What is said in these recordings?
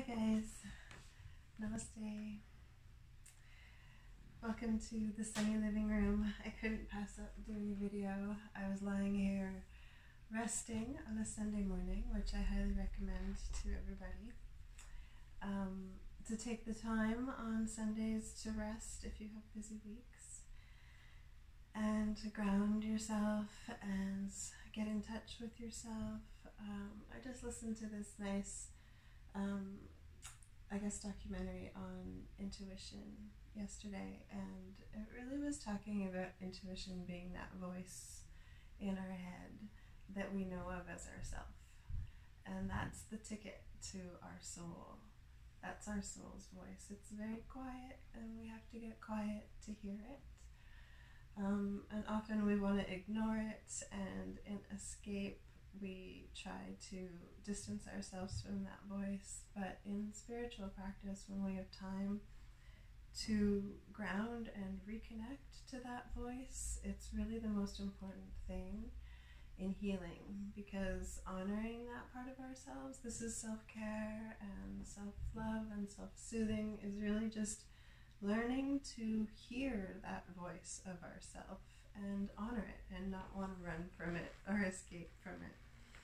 guys, namaste. Welcome to the sunny living room. I couldn't pass up doing a video. I was lying here resting on a Sunday morning, which I highly recommend to everybody. To take the time on Sundays to rest if you have busy weeks, and to ground yourself and get in touch with yourself. I just listened to this nice documentary on intuition yesterday, and it really was talking about intuition being that voice in our head that we know of as ourself, and that's the ticket to our soul. That's our soul's voice. It's very quiet, and we have to get quiet to hear it. And often we want to ignore it, and in escape we try to distance ourselves from that voice. But in spiritual practice, when we have time to ground and reconnect to that voice, it's really the most important thing in healing, because honoring that part of ourselves, this is self-care and self-love and self-soothing, is really just learning to hear that voice of ourself and honor it and not want to run from it or escape from it.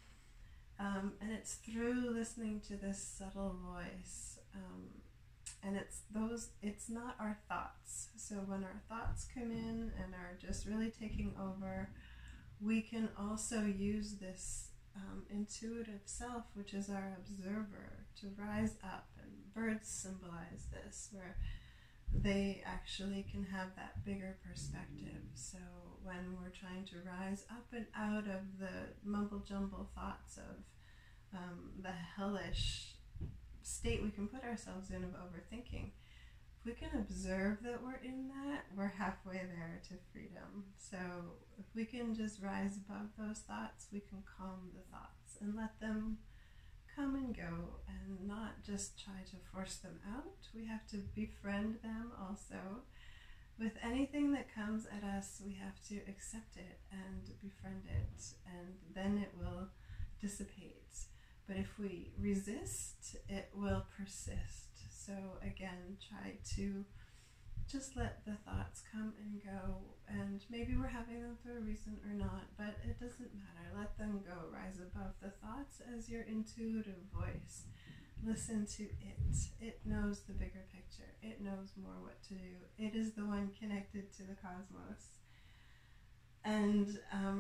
And it's through listening to this subtle voice, and it's not our thoughts. So when our thoughts come in and are just really taking over, we can also use this intuitive self, which is our observer, to rise up. And birds symbolize this, where they actually can have that bigger perspective. So when we're trying to rise up and out of the mumble-jumble thoughts of the hellish state we can put ourselves in of overthinking, if we can observe that we're in that, we're halfway there to freedom. So if we can just rise above those thoughts, we can calm the thoughts and let them come and go, and not just try to force them out. We have to befriend them also. With anything that comes at us, we have to accept it and befriend it, and then it will dissipate. But if we resist, it will persist. So again, try to just let the thoughts come and go, and maybe we're having them for a reason or not, but it doesn't matter. Let them go. Rise above the thoughts as your intuitive voice. Listen to it. It knows the bigger picture. It knows more what to do. It is the one connected to the cosmos. And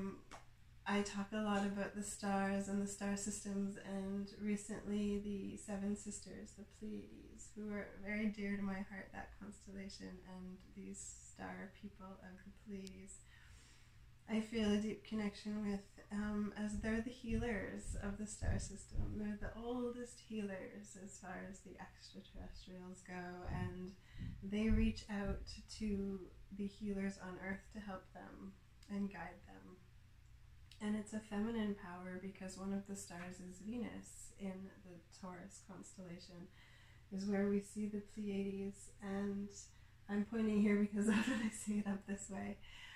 I talk a lot about the stars and the star systems, and recently the Seven Sisters, the Pleiades, who are very dear to my heart, that constellation, and these star people of the Pleiades, I feel a deep connection with, as they're the healers of the star system. They're the oldest healers as far as the extraterrestrials go, and they reach out to the healers on Earth to help them and guide them. And it's a feminine power, because one of the stars is Venus in the Taurus constellation, is where we see the Pleiades. And I'm pointing here because often I see it up this way.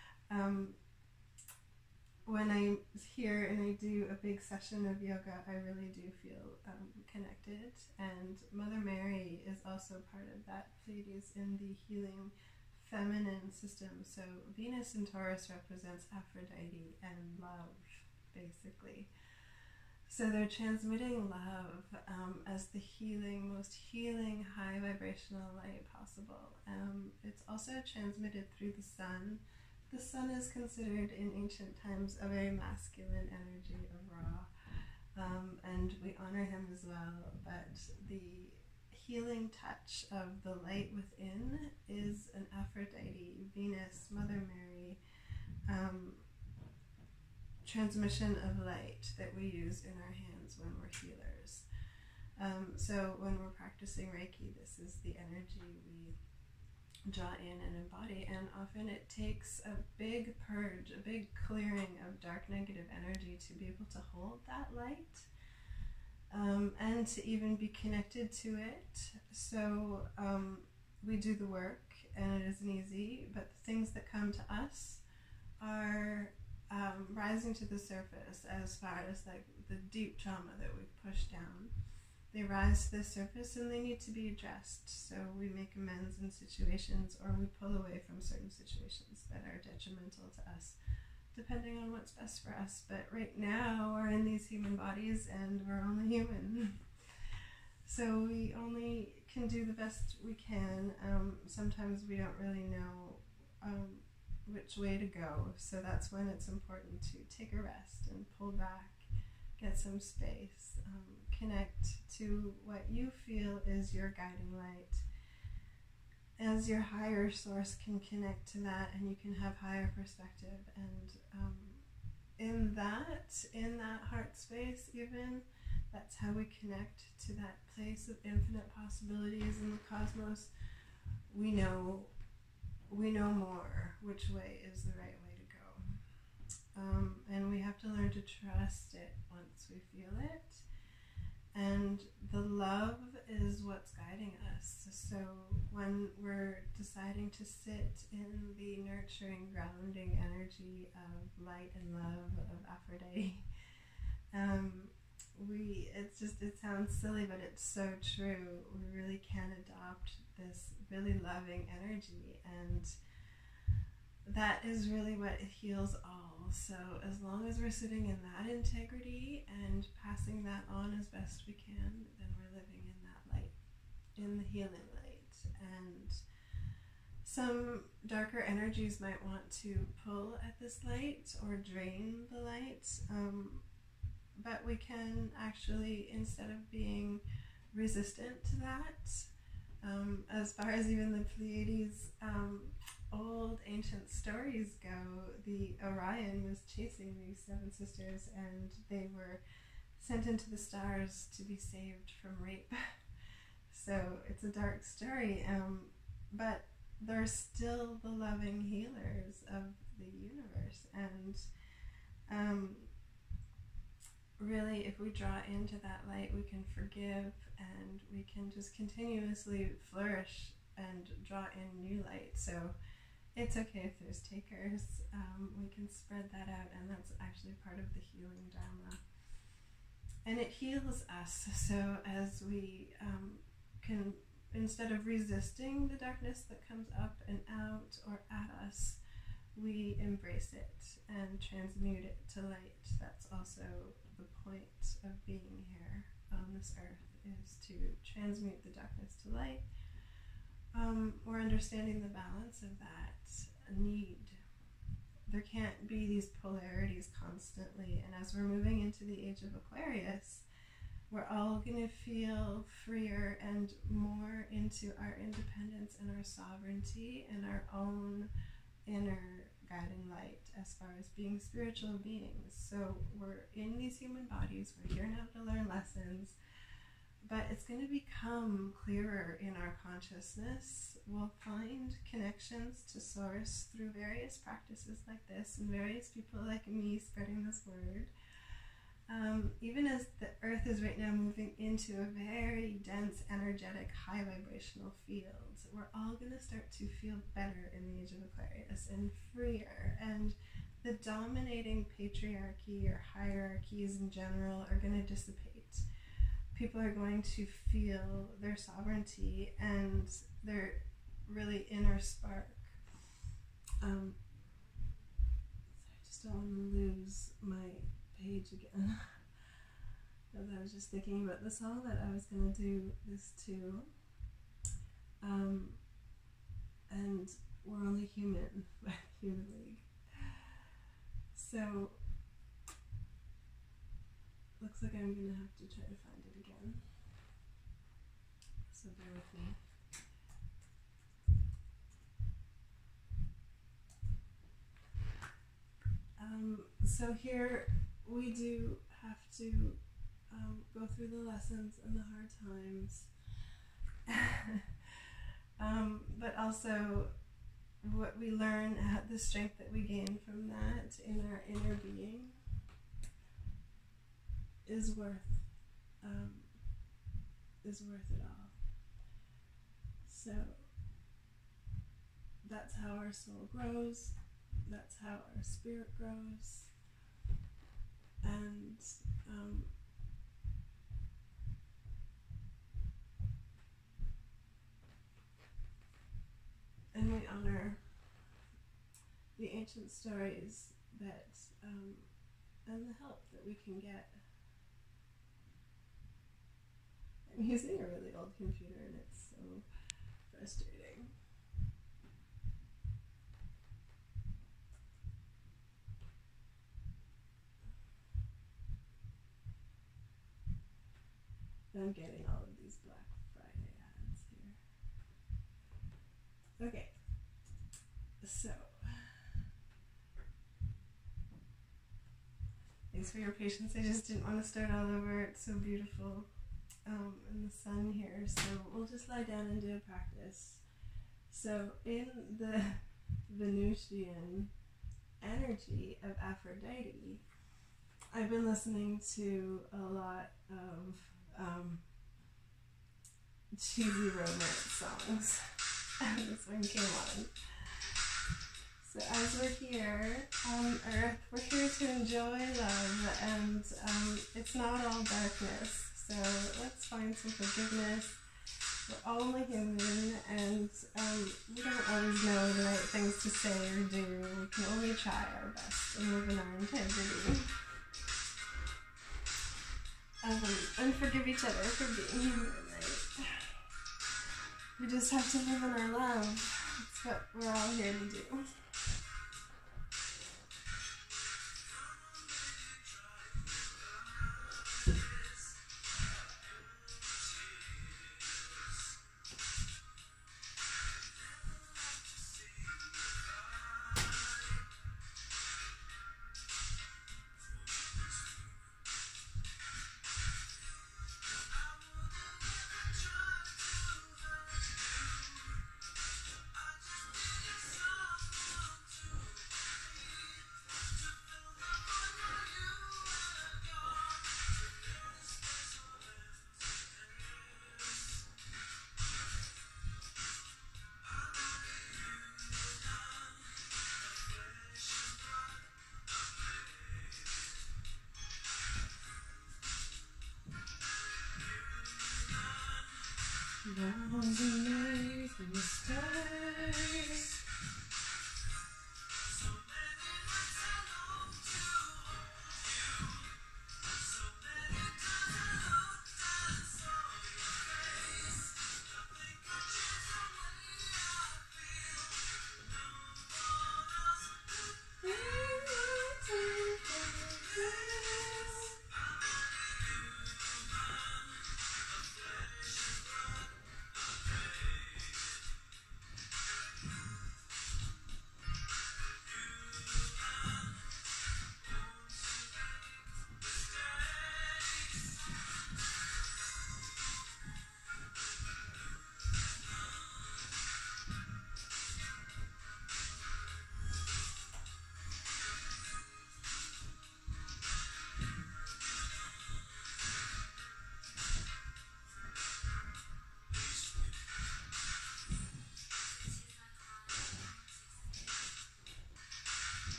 When I'm here and I do a big session of yoga, I really do feel connected. And Mother Mary is also part of that Pleiades in the healing feminine system. So Venus in Taurus represents Aphrodite and love, basically. So they're transmitting love as the healing, most healing, high vibrational light possible. It's also transmitted through the sun. The sun is considered in ancient times a very masculine energy of Ra, and we honor him as well. But the healing touch of the light within is an Aphrodite, Venus, Mother Mary transmission of light that we use in our hands when we're healers. So when we're practicing Reiki, this is the energy we draw in and embody, and often it takes a big purge, a big clearing of dark negative energy to be able to hold that light. And to even be connected to it. So we do the work, and it isn't easy, but the things that come to us are rising to the surface as far as like the deep trauma that we've pushed down. they rise to the surface and they need to be addressed. So we make amends in situations, or we pull away from certain situations that are detrimental to us, depending on what's best for us. But right now we're in these human bodies and we're only human. So we only can do the best we can. Sometimes we don't really know which way to go. So that's when it's important to take a rest and pull back, get some space, connect to what you feel is your guiding light. As your higher source can connect to that, and you can have higher perspective. And in that heart space, even, that's how we connect to that place of infinite possibilities in the cosmos. We know more which way is the right way to go. And we have to learn to trust it once we feel it. And the love is what's guiding us. So when we're deciding to sit in the nurturing, grounding energy of light and love of Aphrodite, it sounds silly, but it's so true. We really can adopt this really loving energy, and that is really what heals all. So as long as we're sitting in that integrity and passing that on as best we can, then we're living in that light, in the healing light. And some darker energies might want to pull at this light or drain the light, but we can actually, instead of being resistant to that, as far as even the Pleiades old ancient stories go, the Orion was chasing these seven sisters, and they were sent into the stars to be saved from rape. So it's a dark story, but they're still the loving healers of the universe. And really, if we draw into that light, we can forgive, and we can just continuously flourish and draw in new light. So it's okay if there's takers. We can spread that out, and that's actually part of the healing Dharma. And it heals us. So as we can, instead of resisting the darkness that comes up and out or at us, we embrace it and transmute it to light. That's also the point of being here on this earth, is to transmute the darkness to light. We're understanding the balance of that need. There can't be these polarities constantly, and as we're moving into the age of Aquarius, we're all going to feel freer and more into our independence and our sovereignty and our own inner guiding light as far as being spiritual beings. So we're in these human bodies, we're here now to learn lessons, but it's going to become clearer in our consciousness. We'll find connections to Source through various practices like this and various people like me spreading this word. Even as the earth is right now moving into a very dense, energetic, high vibrational field, we're all going to start to feel better in the age of Aquarius and freer. And the dominating patriarchy or hierarchies in general are going to dissipate. People are going to feel their sovereignty and their really inner spark. I just don't want to lose my page again. Because I was just thinking about the song that I was going to do this to. And We're Only Human by Human League. So, looks like I'm going to have to try to find it again. So bear with me. So here we do have to go through the lessons and the hard times. But also what we learn, the strength that we gain from that in our inner being is worth it all. So that's how our soul grows, that's how our spirit grows, and ancient stories that, and the help that we can get. I'm using a really old computer and it's so frustrating. I'm getting all of these Black Friday ads here. Okay, so thanks for your patience. I just didn't want to start all over. It's so beautiful in the sun here, so we'll just lie down and do a practice. So in the Venusian energy of Aphrodite, I've been listening to a lot of cheesy romance songs. And this one came on. So as we're here on Earth, we're here to enjoy love, and it's not all darkness. So let's find some forgiveness. We're only human, and we don't always know the right things to say or do. We can only try our best and live in our integrity. And forgive each other for being human, right? We just have to live in our love. That's what we're all here to do. Long the night and the stars.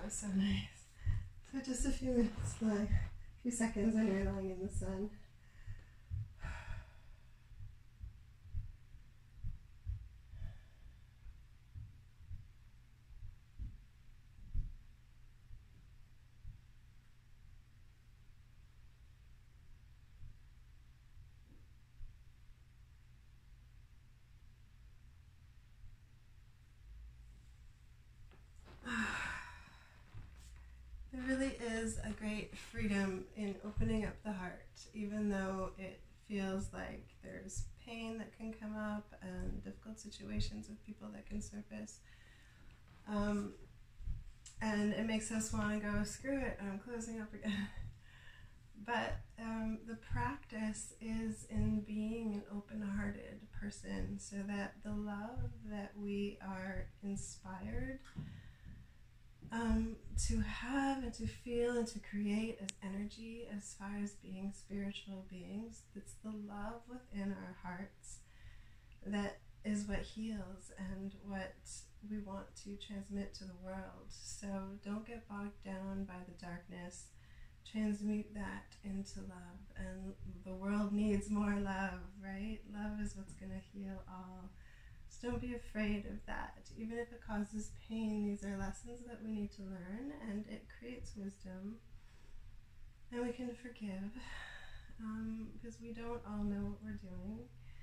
was so nice. So just a few minutes, a few seconds when you're lying in the sun. There really is a great freedom in opening up the heart, even though it feels like there's pain that can come up and difficult situations with people that can surface. And it makes us want to go, screw it, I'm closing up again. But the practice is in being an open-hearted person, so that the love that we are inspired to have and to feel and to create as energy, as far as being spiritual beings, it's the love within our hearts that is what heals and what we want to transmit to the world. So don't get bogged down by the darkness. Transmute that into love, and the world needs more love, right? Love is what's going to heal all. So don't be afraid of that. Even if it causes pain, these are lessons that we need to learn, and it creates wisdom. And we can forgive, because we don't all know what we're doing,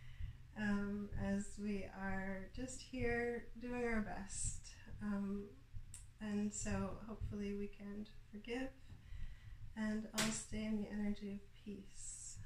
as we are just here doing our best. And so hopefully we can forgive and all stay in the energy of peace.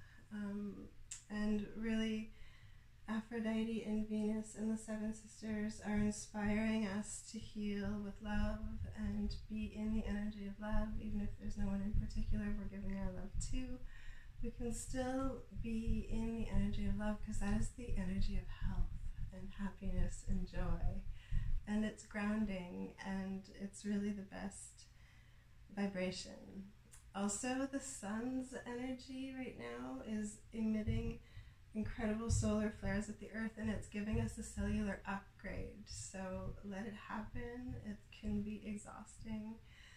And really, Aphrodite and Venus and the Seven Sisters are inspiring us to heal with love and be in the energy of love. Even if there's no one in particular we're giving our love to, we can still be in the energy of love, because that is the energy of health and happiness and joy. And it's grounding, and it's really the best vibration. Also, the sun's energy right now is emitting incredible solar flares at the earth, and it's giving us a cellular upgrade. So let it happen. It can be exhausting,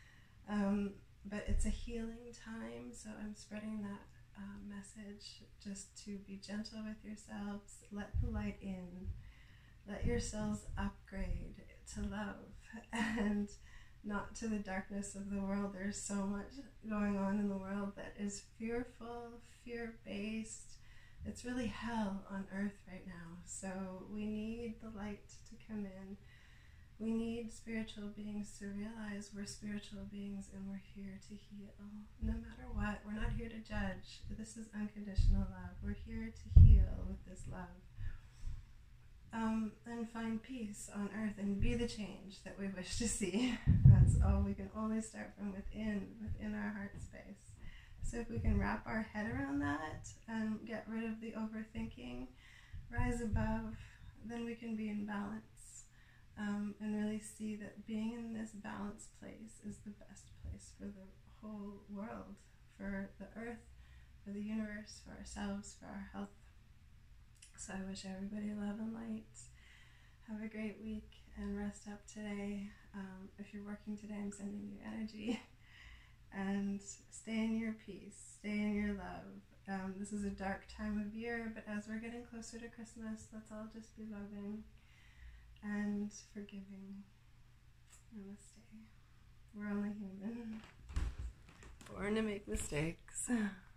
but it's a healing time. So I'm spreading that message, just to be gentle with yourselves. Let the light in. Let your cells upgrade to love and not to the darkness of the world. There's so much going on in the world that is fearful, fear-based. It's really hell on earth right now. So we need the light to come in. We need spiritual beings to realize we're spiritual beings and we're here to heal. No matter what, we're not here to judge. This is unconditional love. We're here to heal with this love. And find peace on earth and be the change that we wish to see. That's all. We can only start from within our heart space. So if we can wrap our head around that and get rid of the overthinking, rise above, then we can be in balance, and really see that being in this balanced place is the best place for the whole world, for the earth, for the universe, for ourselves, for our health. So I wish everybody love and light. Have a great week and rest up today. If you're working today, I'm sending you energy. And stay in your peace, stay in your love. This is a dark time of year, but as we're getting closer to Christmas, let's all just be loving and forgiving. Namaste. We're only human, born to make mistakes.